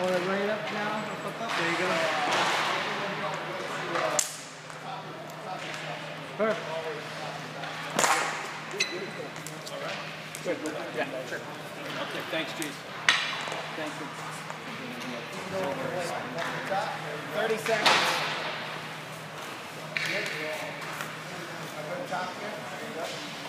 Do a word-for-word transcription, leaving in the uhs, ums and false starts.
Hold it right up now. There you go. Perfect. Good. Yeah, sure. Okay, thanks, Chief. Thank you. thirty seconds.